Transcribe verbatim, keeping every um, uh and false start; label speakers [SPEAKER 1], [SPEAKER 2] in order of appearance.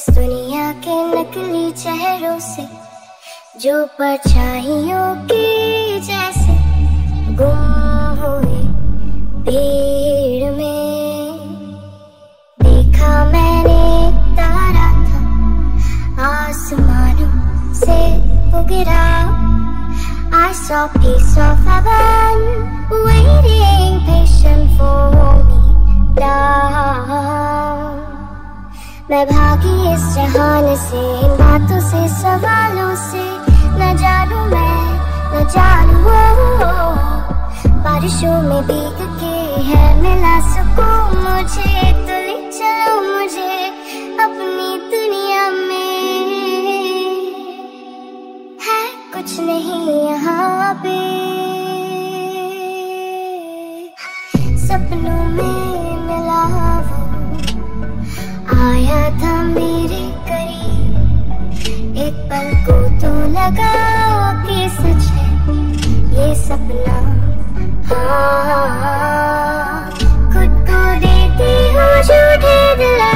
[SPEAKER 1] इस दुनिया के नकली चेहरों से जो परछाइयों की जैसे गुम हुए भीड़ में। देखा मैंने एक तारा था आसमानों से वो गिरा। I saw piece of heaven waiting patient for me down। मैं भागी इस जहान से, इन बातों से, सवालों से, न जानू मैं, न जानू वो। बारिशों में भीग के है मिला सुकून मुझे, तो ले चलो मुझे अपनी दुनिया में। है कुछ नहीं यहाँ पे, सपनों में मिला वो, आया था मेरे करीब। एक पल को तो लगा कि सच है ये सपना। हाँ, खुद को देती हूँ झूठे दिला